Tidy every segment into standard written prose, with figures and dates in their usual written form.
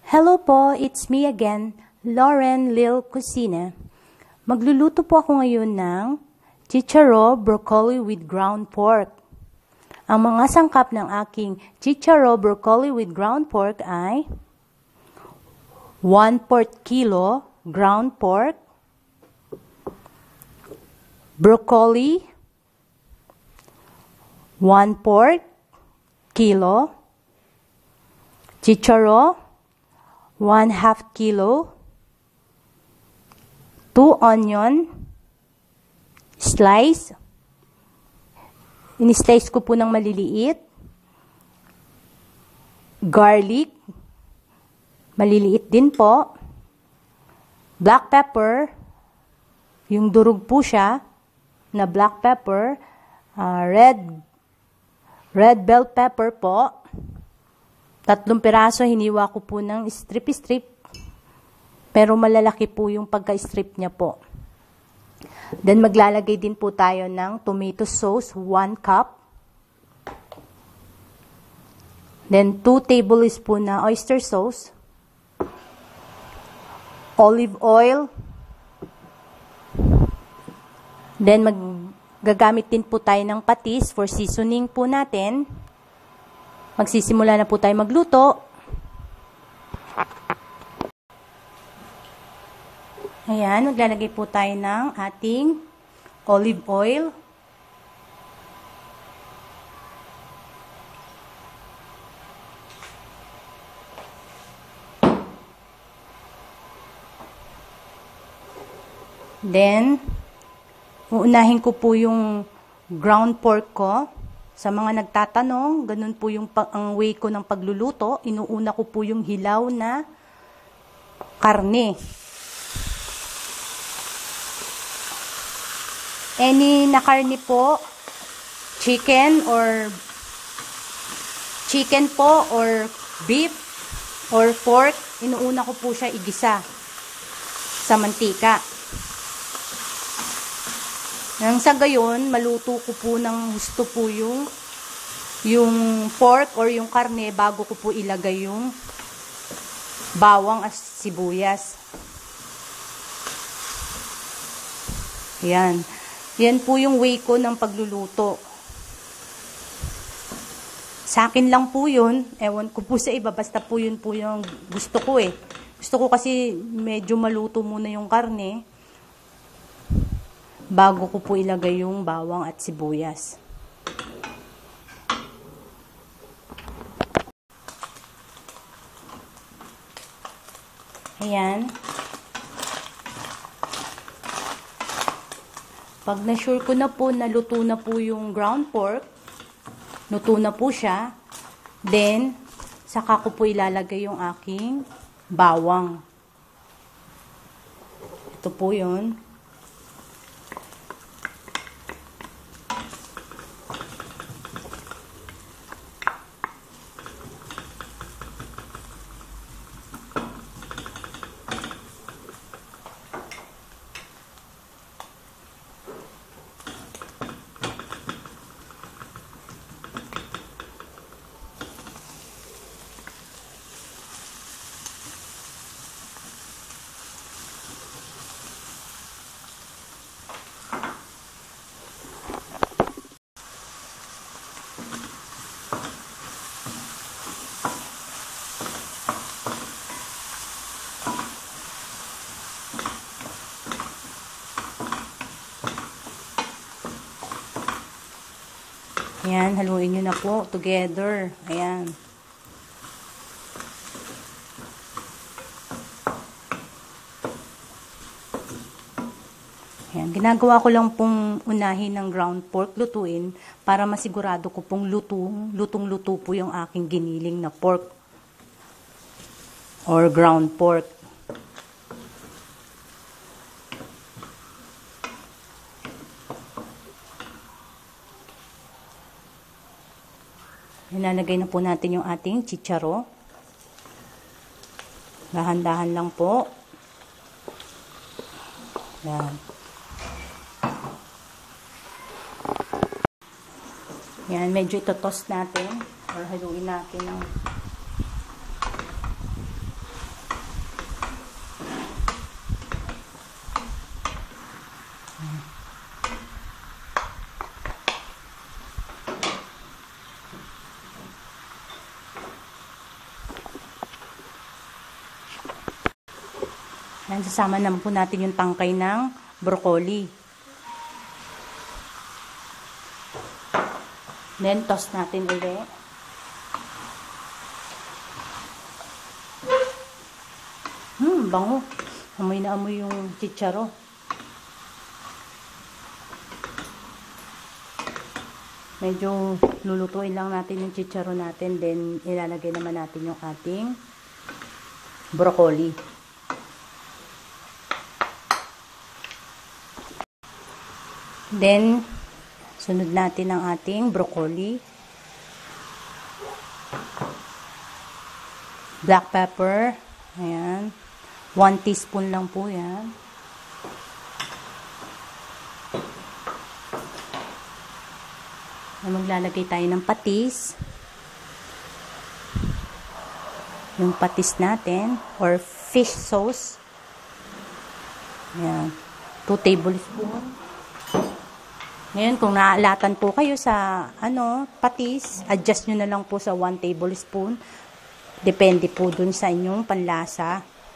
Hello po, it's me again, Lauren Lil Cusina. Magluluto po ako ngayon ng chicharo broccoli with ground pork. Ang mga sangkap ng aking chicharo broccoli with ground pork ay 1/4 kilo ground pork, broccoli 1/4 kilo, chicharo 1/2 kilo, 2 onion slice, in-slice ko po ng maliliit, garlic, maliliit din po, black pepper, yung durog po siya na black pepper, red bell pepper po, 3 piraso, hiniwa ko po ng strip-strip, pero malalaki po yung pagka-strip niya po. Then maglalagay din po tayo ng tomato sauce, 1 cup. Then 2 tablespoon na oyster sauce, olive oil. Then gagamit din po tayo ng patis for seasoning po natin. Magsisimula na po tayo magluto. Ayan, maglalagay po tayo ng ating olive oil. Then, uunahin ko po yung ground pork ko. Sa mga nagtatanong, ganun po ang way ko ng pagluluto. Inuuna ko po yung hilaw na karne. Any na karne po, chicken po or beef or pork, inuuna ko po siya igisa sa mantika. Nang sa gayon, maluto ko po ng gusto po yung pork or yung karne bago ko po ilagay yung bawang at sibuyas. Yan. Yan po yung way ko ng pagluluto. Sa akin lang po yun. Ewan ko po sa iba. Basta po yun po yung gusto ko eh. Gusto ko kasi medyo maluto muna yung karne bago ko po ilagay yung bawang at sibuyas. Ayan. Pag na-sure ko na po na luto na po yung ground pork, luto na po siya, then, saka ko po ilalagay yung aking bawang. Ito po yun. Ayan, haluin nyo na po together. Ayan. Ayan, ginagawa ko lang pong unahin ng ground pork lutuin para masigurado ko pong lutong-luto po yung aking giniling na pork or ground pork. Ilalagay na po natin yung ating chicharo. Dahan-dahan lang po. Yan. Yan, medyo ito-toast natin or haluin natin ng Yan, sasama naman po natin yung tangkay ng broccoli. Then, toss natin ulit. Bango. Amoy na amoy yung chicharo. Medyo lulutuin lang natin yung chicharo natin. Then, ilalagay naman natin yung ating broccoli. Then, sunod natin ang ating broccoli. Black pepper. Ayan. 1 teaspoon lang po yan. Maglalagay tayo ng patis. Yung patis natin, or fish sauce. Ayan. 2 tablespoon. Ngayon, kung naaalatan po kayo sa patis, adjust nyo na lang po sa 1 tablespoon. Depende po dun sa inyong panlasa.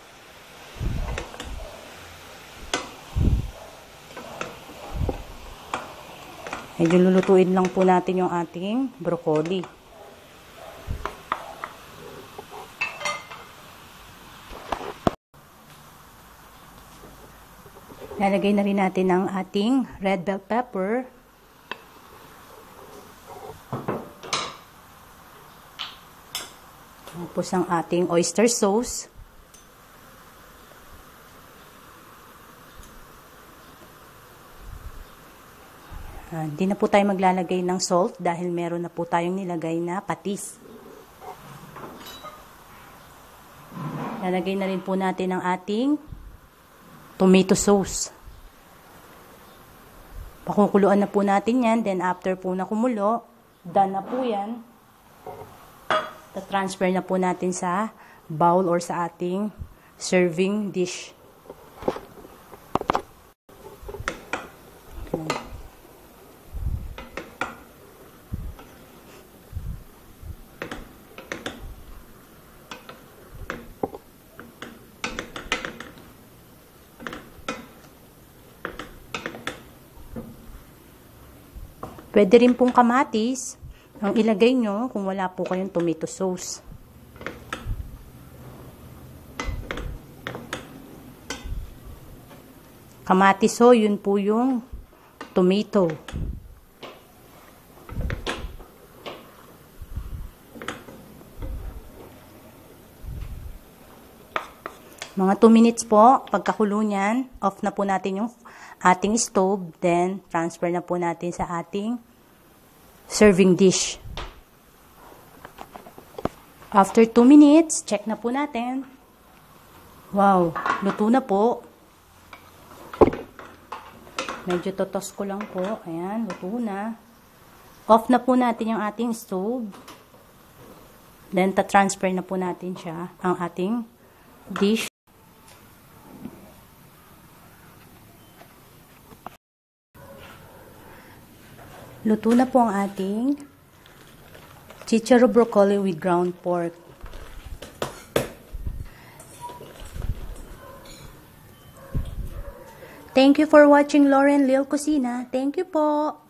Medyo lulutuin lang po natin yung ating broccoli. Lalagay na rin natin ang ating red bell pepper. Tapos ang ating oyster sauce. Hindi na po tayo maglalagay ng salt dahil meron na po tayong nilagay na patis. Lalagay na rin po natin ang ating tomato sauce. Pakukuluan na po natin yan. Then after po na kumulo, done na po yan. Ta-transfer na po natin sa bowl or sa ating serving dish. Pwede rin pong kamatis ang ilagay nyo kung wala po kayong tomato sauce. Kamatis yun po yung tomato. Mga 2 minutes po, pagkakulo niyan, off na po natin yung ating stove, then transfer na po natin sa ating serving dish. After 2 minutes, check na po natin. Wow, luto na po. Medyo totos ko lang po. Ayan, luto na. Off na po natin yung ating stove. Then, ta-transfer na po natin siya, ang ating dish. Luto na po ang ating chicharo broccoli with ground pork. Thank you for watching Lauren Lil Cocina. Thank you po.